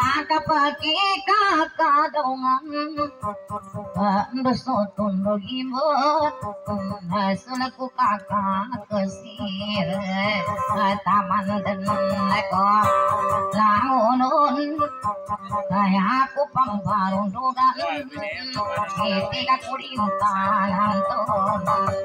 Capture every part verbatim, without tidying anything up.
Akapake kakadongan Besotun imut Sulaku kakak kesir Taman dan ko Langunun Kaya aku pambarun dudan Ketika kurintan anton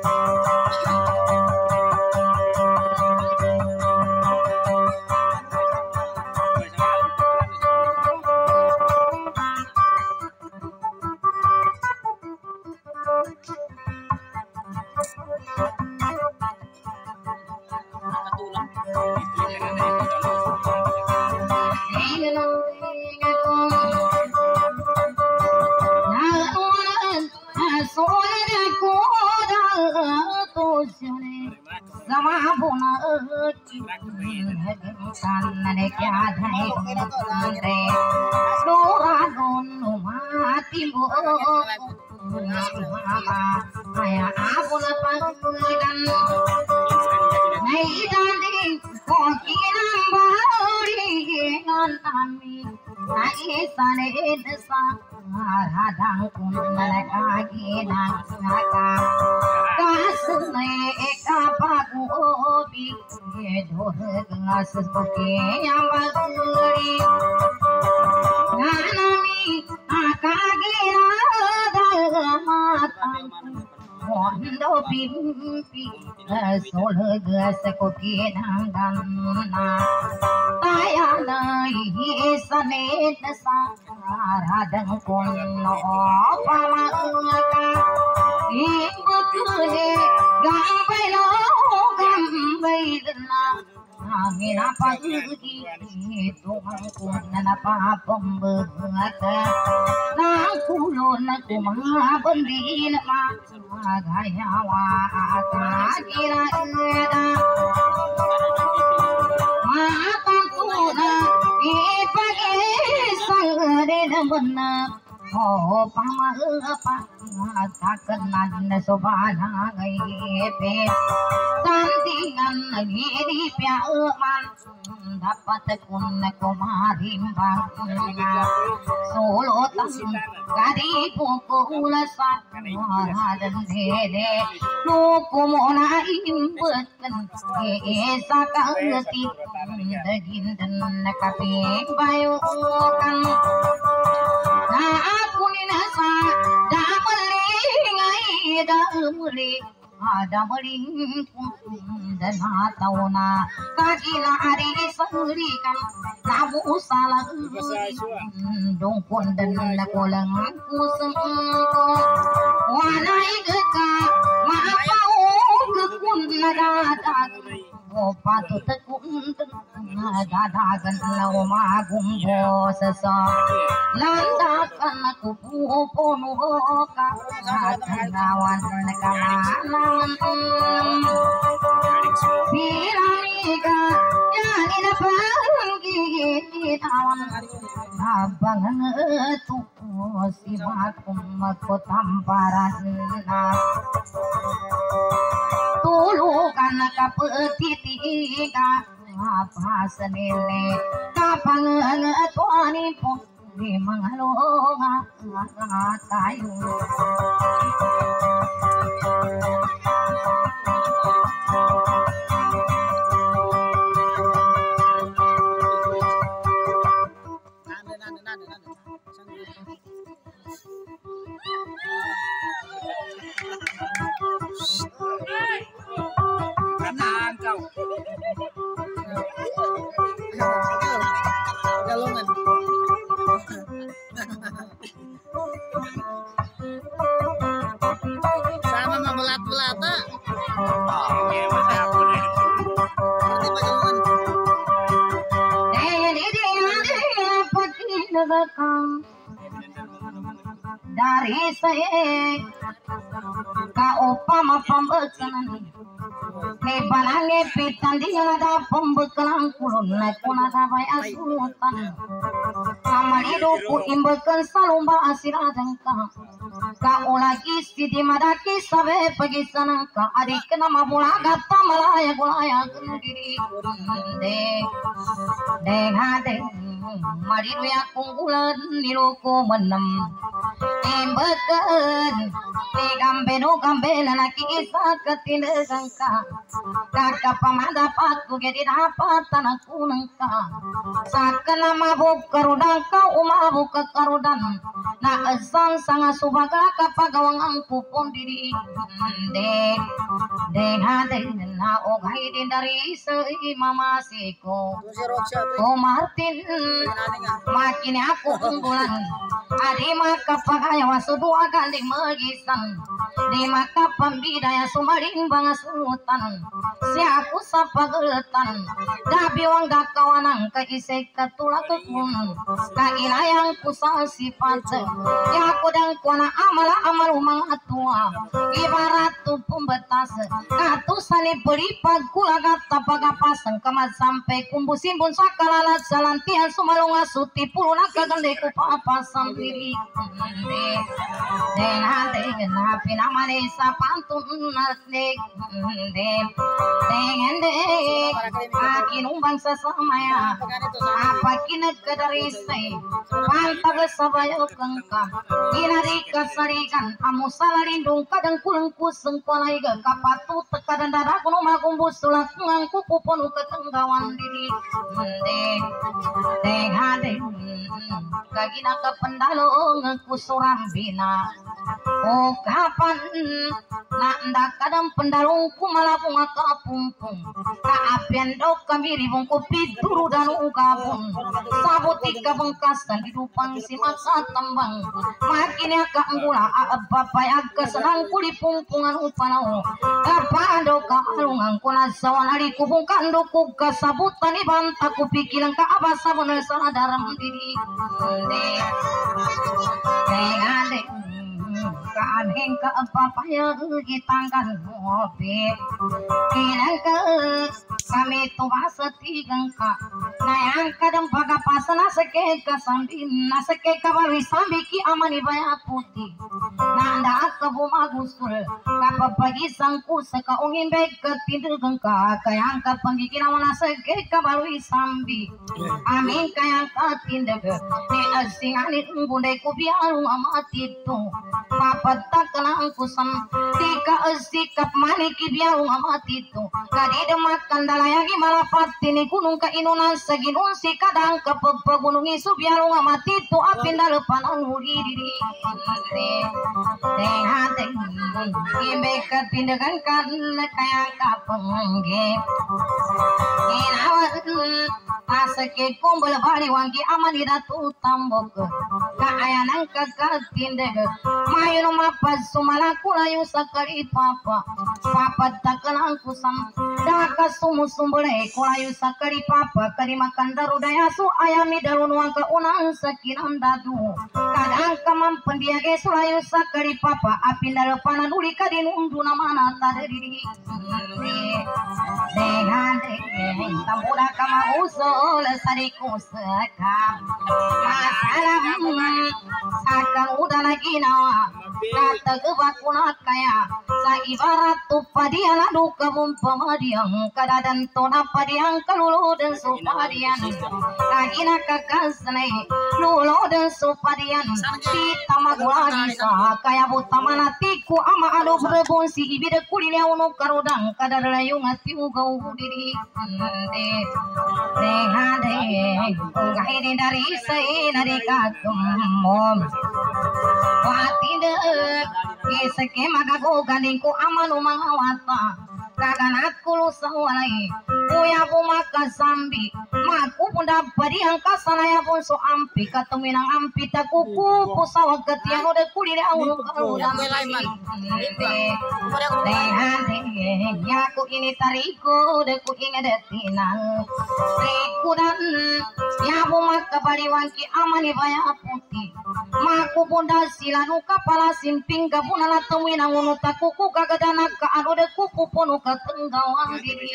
dapat kun kumarimbang solo tasum kadi pukul sak dan dede nukumona imbetken esa kaeti daging dan kape bayu kan na aku ni nasa dameli ngai dameli ada meling dan hatawna kakila ari sangrikan namu salah dongkon dan nakolang kuseng wanai geka maafau kekun nadadak opatu tekun dadagan lau magum bosesa landakan aku puponu ka kanawan kanalan Piramiga yani na panggigit tawan abang tu si bakum ko tamparan na tulukan ka petitiga apa senile kapang tuani po di mangalonga kayu kanan kau galongan sama membelat-belata dari saya ka upama pambekalan me banange pitanding ada pembekalan kulun na kuna da bay asutan Samariduku imbekeun salumba asiradengka ka ulagi sidi madaki sabe pagi sanangka adik nama bulaga tamalaya gulaya diri de deng hadeng maridu ya kunggulan niluku menem imbekeun di gambe no gambe lalaki isa ketinegangka kakak pamadapat ku jadi dapat tanah kunengka sakena mabuk karudang kau umabuk ke karudan na esan sanga subaga kapagawang ang pupon diri de de hade na ogai din dari sei mama siko o Martin makin aku unggulan adi maka pagaya wasudua galing magisan di maka pambidaya sumaring bangasutan si aku sapageletan gabi wang gakawanang kaisay katulak kun kailayang kusang sifat ya aku dan kuana amala amal mga tua ibarat tu pembetas katusani peripag kulagat tapagapasang kamad sampai kumbusin bun sakalalat salantian sumalunga suti puluna kagande ku papasang diri den hade na pinamane sa pantun nasnek de dengan de akin umbang sa samaya apa kinag kadarisay pantag sabayo kangka inari kasarikan amu salarindung kadang kuleng kuseng kolay ga kapatut kadang dada kuno magumbus sulak ngangku kuponu ketenggawan diri de deng hade kagina ka pendalo ngku surambina oh kapan nanda kadang pendalungku malah bunga kapumpung kaapian dok kami ribung kopi turu dan ungkapun sabutika bengkaskan hidupang si masa tambang makin ya kaanggula abapai agak senang kuli pumpungan upanau apa dok kalungan kuna sawan ari kubung kandoku kasabutan ibantaku pikiran ka abasa bener sadaram diri dengan dek kaanhing ka papaya gitangkan mobi kinang ka kami tubasa tigang ka nayang kadang pagapasan nasake ka sambi nasake ka bawi sambi ki amani baya putih nanda ka bumagusul kapapagi sangku saka ungin bek ka tindugang ka kayang ka panggikina nasake ka bawi sambi amin kayang ka tindag ni asingani bundai ku biarung amati tu papatak lang kusam tika sikap maniki biarung amati tu kadi demakan dalayagi malapat tini gunung ka inunan saginun si kadang kapapagunung isu biarung amati tu apin dalepan ang huli diri deng hati imbe katindagan kan kaya kapengge inawan asake kumbal bali wangi amani datu tambok kaayanang kakatindag mayo mapas sumalaku layu sakari papa papa takalang kusam daka sumusumbere kulayu sakari papa kari makan darudaya su ayami darun wangka unang sakinan dadu kadang kamam pendiage sulayu sakari papa apin dalapanan uli kadin undu namana tadiri dengan deng tambuda kama usul sariku sekam masalah akan udah lagi nawa kata gebak punat kaya sa ibarat tupadian adu kabum pemadiang kadadan tona padiang kalulu dan supadian kagina kakasne lulo dan supadian kita magulani sa kaya butamana tiku ama adu berebon si ibida kulinya unu karudang kadar layung ati ugau diri de hade ngahiri dari sei dari kakum watinde isake magago ganingku amanu mangawata kaganat kulu sawalai uya bumaka sambi maku punda padiang kasanaya pun so ampi katuminang ampi takuku pusawag katiang udah kulir aunu kaludang dehan yaku ini tariku udah ku ingat detinang riku dan ya bumaka padiwangki amani baya putih maku bunda silanu kapala simping gabunala tewina ngunu takuku kagadana ka anu de kupu ponu ka tenggawang diri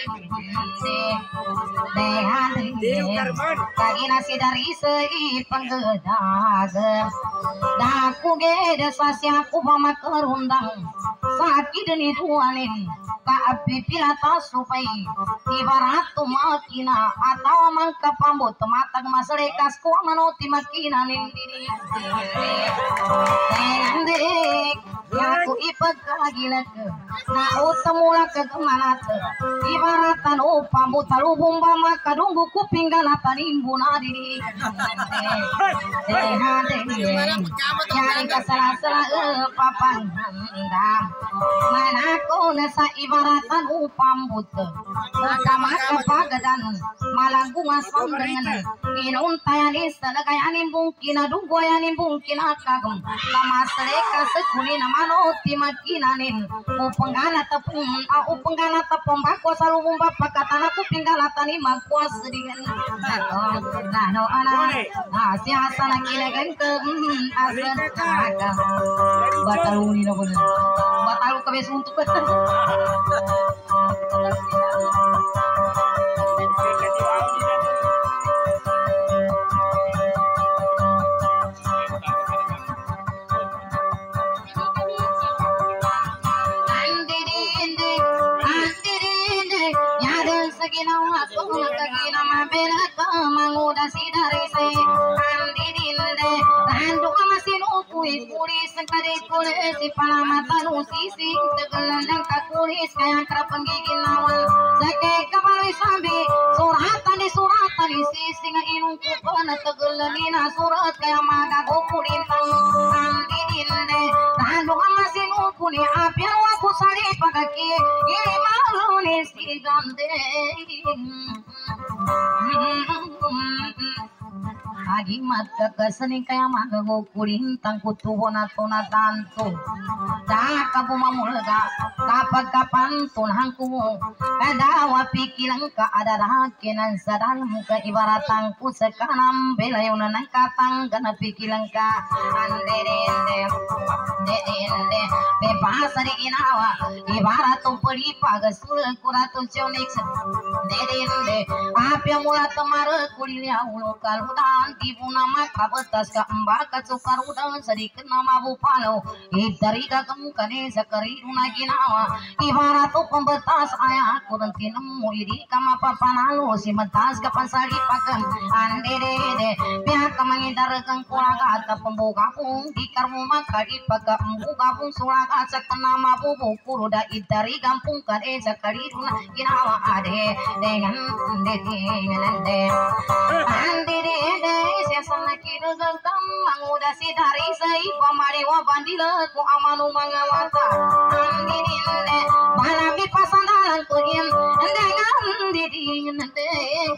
dehande kagina si dari sei penggedag daku ge desa siaku mama kerundang sakit deni duanin ka api pilata supai ibarat tu makina atau mangka pambut matag masrekas ko manoti makina nindiri Dek, aku ipagkagilag na utamula kagamanat ibaratan upang butalubong ba makadunggo kuping ganatan imbo na diri yang kasalasala papanghandam manako na sa ibaratan upang buto kamakapagadan malagunga sandangan inuntayanis talagayanin bung kinadunggoyanin bung kinakagam kamasreka sekuli namano timakinanin upenggana tepung upenggana tepung bako salubung bapak katana kupinggana tani magkuas dengan nah no ana si asana kinegan ke asal kaga bataluni no bener batalu kabes untuk betul ginawa ko nagkaginawa belaka manguda si darise andininde rando masinukuy pulis kadikule si palamatan usisi tegelan ng kakulis kaya krapang giginawan sake kabali sambi suratan di suratan di sisi nga inung kupana tegelan ina surat kaya magagukulintang andininde rando masinukuy apyan waku sari pagaki ili maluni si gande Agimat kakasani kaya magago kulintang kutubo na to na tanto Daka bumamulga kapag kapantun hangkumo Kadawa pikilang ka adarakin ang sadal mo ka ibaratang ko sa kanam Belayo na ng katangga na pikilang ka Anderende Derende Bebasa di inawa Ibaratong palipaga sulang kuratong sionix Derende Apya mula tamara kulilya ulo kaludan Ibu nama kabetas ka embaka sukar udang sedikit nama bupalo Ibtari ka kemukane sakari runa ginawa Ibarat o pembetas ayah aku dan tinemu iri kama papanalo si mentas ka pansari pakem Anderede pihak ka mangidarkan kulaga at pembuka pung Ikarmu maka ipaka embuka pung sulaga sa kanama bubu kuruda Ibtari kampung kade sakari runa ginawa ade Dengan dengan dengan Anderede siasana kirugang manguda si dari sai pamariwa bandila ku amanu mangawata andininde balabi pasandalan kuhim dengan didingende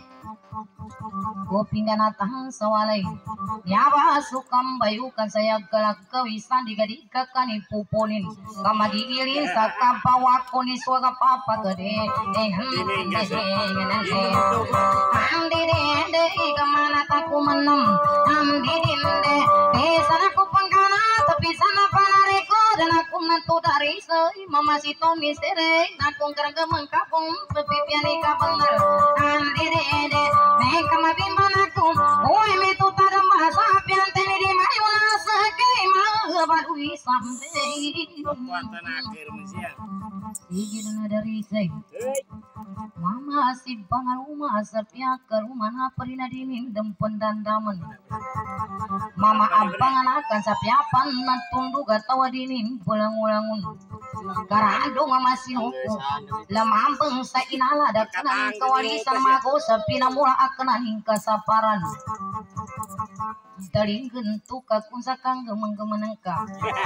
Gopingana tahang sawalay Nyaba sukam bayukan sayag kalak kawisan digadika kani pupunin Kamagigilin sa kapawako ni swaga papagade Ang didinde ikamana takumanam Ang didinde Desana ko pangkana tapi sana panareko Dan aku nantu dari say Mamasito mistere Nakong karagamang kapong Pepipian ikapangar Ang didinde Meka mabimban aku Uy may tutadang masapian Tini di mayuna sa kay Mahabadui sampai Kekuatan akhir Mesya. Igil na dari say Mama si bangal uma sa piyakar umana parina dinin dempen dandaman Mama abang akan sa piyapan natundug at tawa dinin pulang-ulangun Karado nga masinuko Lamambang sa inaladak ng kawalisan mago sa pinamula akananing kasaparan Dalinggan tu ka kung sa kang gamang-gamanang ka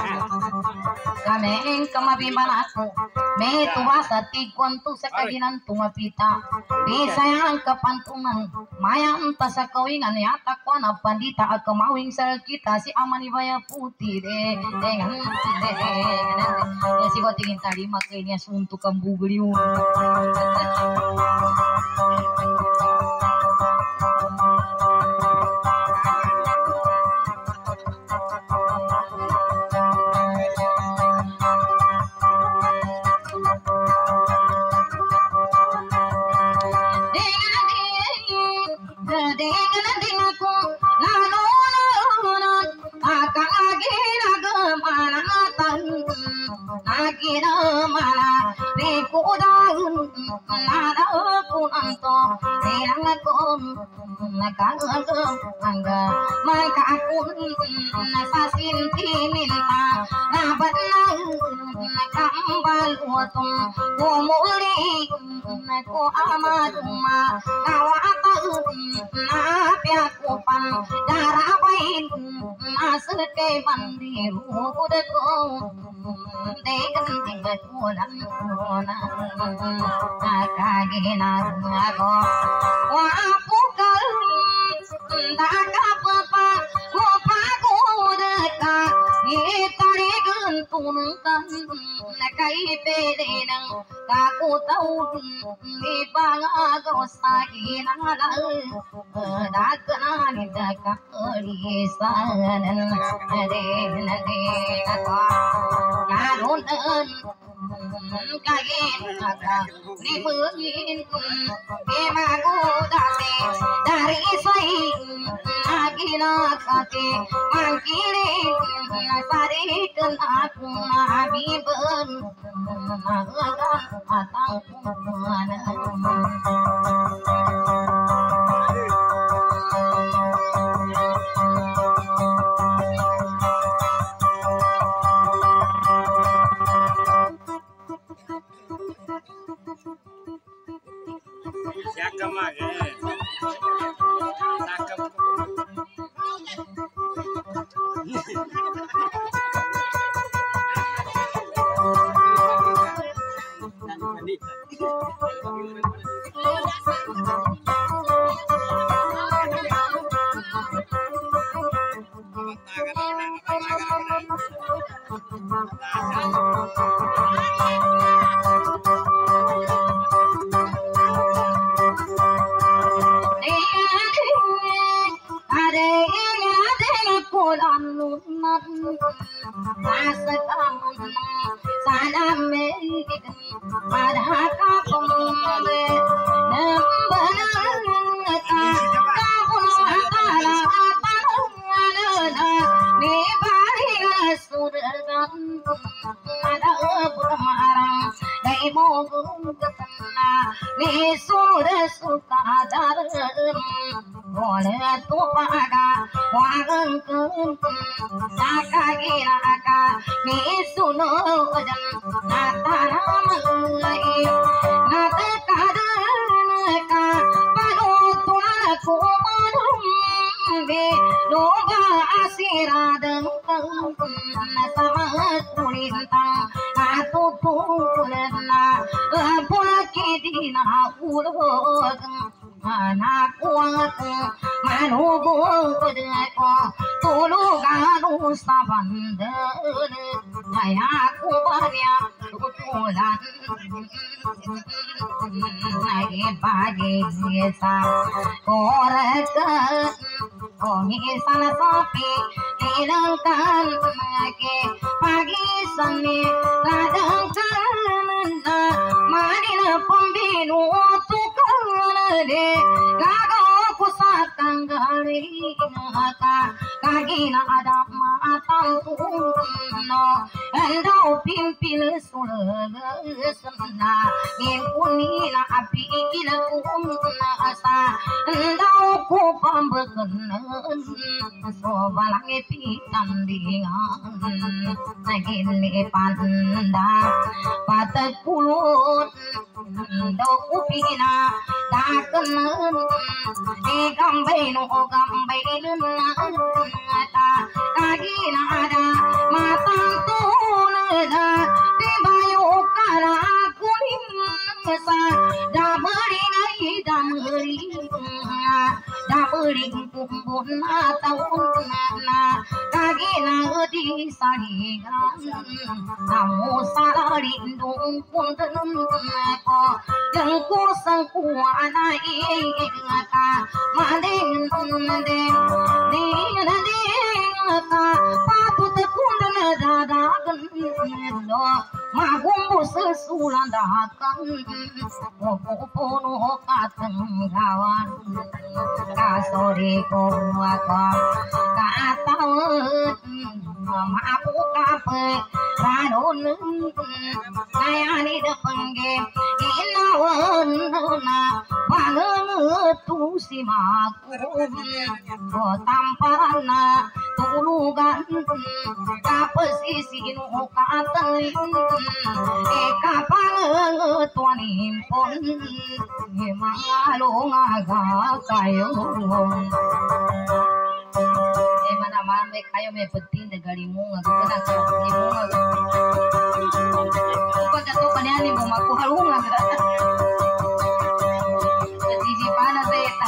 Kameng kamabimban ako May tuwa sa tigwan tu sa kaginan tumapita Di sayang kapantungan Mayang ta sa kawingan yata ko na pandita At kamawing sa kita si Amanibaya Puti De Dengan De Ya si ko tingin tadi makanya suntuk ang bugaliw nakina mana re kudaun nada kunanto erang kon nakagam angga maka kun nasasin timinta nabanna nakambal utung kumuli ko amaduma kawata napya kupan darawain naske bandiru kudko degan tinggal kulan kona akagina ako wapukal daka papa kopa kodaka itare gantun kan nakai pedenang kaku tau ni banga sagina dakna ni daka risanan ade nade ako narunan kagenaka ni pengin kemagu dase dari sai agina kate mangkile nasari kan aku nabiben magagan atang kumana Siaka mage. Sakap. magumbus sulandakan pupuno katenggawan kasori ko ako katawet maapu kape ranun kayani depengge inawan na pangetu si makum ko tamparana tulugan kapesisi nu katelin eka pangetuan impon mangalong aga kayo eh mana mana kayo may penting na gali mo nga kana ka ni mo nga ko jatuh kanya ni mo makuhalong nga jadi pana sa eta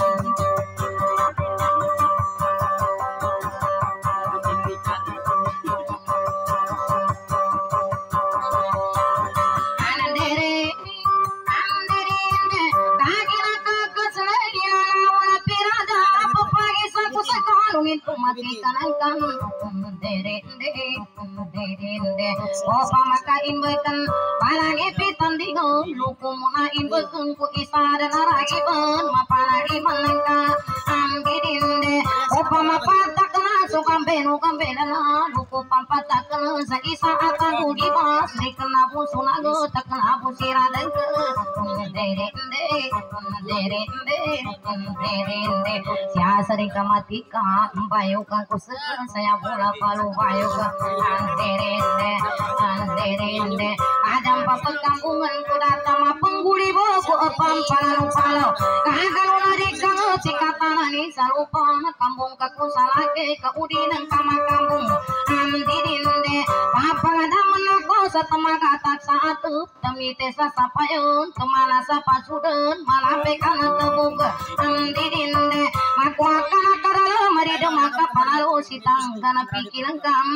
mati kanangkan dere dere dere opa maka imbekan palangi pitan dingo luku mona imbekan ku isada naragi ben mapana di manangka ambidinde opa mapata kana sukambe no kambe na luku pampata kana sa isa akan di bas di kana busuna go takna busira dengke dere dere dere dere dere sia sering kamati ka bayo ka kusen saya bola palu bayo ka anderende anderende adam papel kampungan ku datang ma pengguli boku apam palau palau kagalo nari kang cikatana ni salupa kampung ka kusalake ka udinang kama kampung andirinde papada menako satemaga tak satu demi tesa sapayon kemana sapa suden malape kana tebuk andirinde aku akan karala mari demaka panalo sitang kana pikiran kam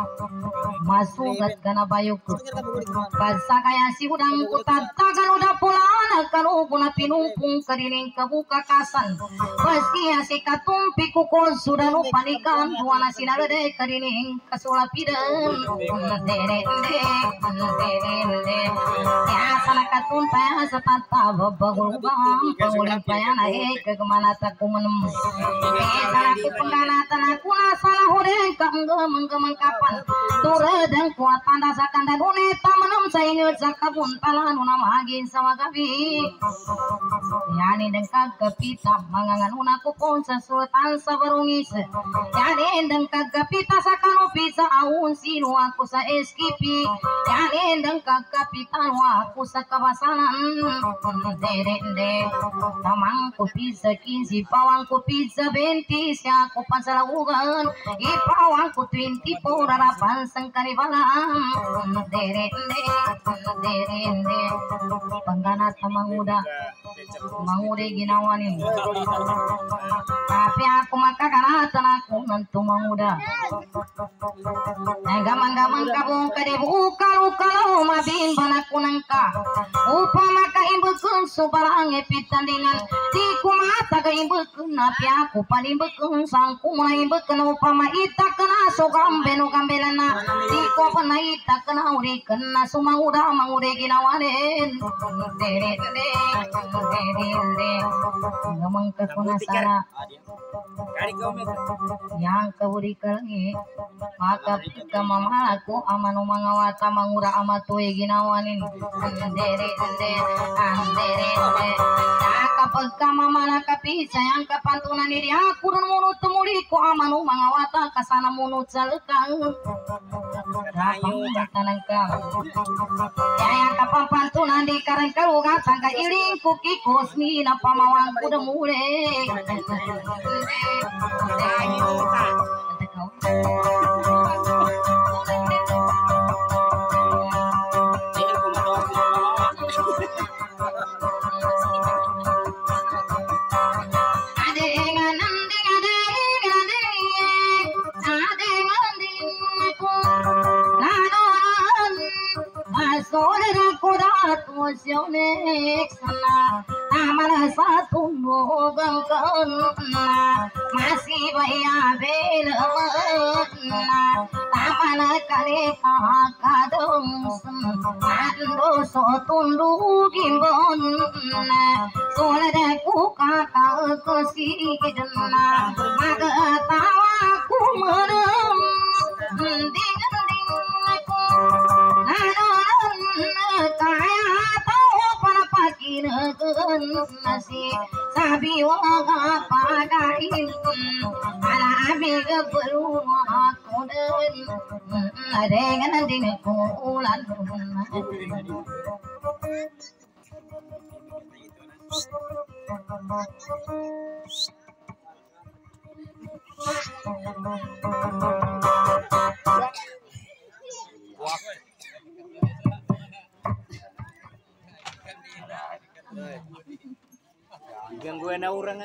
masugat kana bayuku basa kaya si udang kutata kan udah pulang kalau guna pinumpung kerining kebuka kasan pasti si katumpi kukul sudah lupa nikan dua nasi nagade kerining kasulapidan dere dere dere ya sana katumpa satata babagul bang pangulin paya naik ke kemana tak kumenem sana ku pengganatan aku salah horeng kangge menggemeng kapan turedeng kuat tanda sakanda duneta menem sainget sakabun talan nama agin sama gabi yani dengkag kapita mangangan unaku pun sesultan sabarungis yani dengkag kapita sakano pisa aun sinu aku sa eskipi yani dengkag kapita aku sa kabasanan dere de tamang ku pisa kinsi pawang ku pisa benti siya ku pansalagugan ipawang ku twenty four harapan sang kanibalang dere de dere de pangganat manguda mangude ginawa ni tapi aku maka karatan aku nantu manguda gamang-gamang kabung kadebu kalau mabin banaku nangka upa maka imbekun subarang epitan dengan di kumata ka imbekun napi aku panimbekun sangku na imbekun upama ita kena sogam beno gambelana di ko pana ita kena uri kena sumanguda mangude ginawa den dere dere dere gamang ka kunasana yang kaburi kalangi maka pika mama aku amanu mangawata mangura amatu ginawanin dere dere dere kapag ka mama nakapisa yang kapantunan diri aku rin munut tumuli ko amanu mangawata kasana munut sa lekang rapang tanang ka yang kapampantunan di karang kalugat sangka iring kukikos ni na pamawang ko damule satu nugang kena masih bayar bela na tamana kali kakado bangsen ando so tundu gimbon solada ku kata kesigedna maga tawa ku merem ding ding aku nanon kaya tau para pakinakeun nasi sabi waga pagain ala amiga beruah aku den dengan dinku ulan Gangguan orang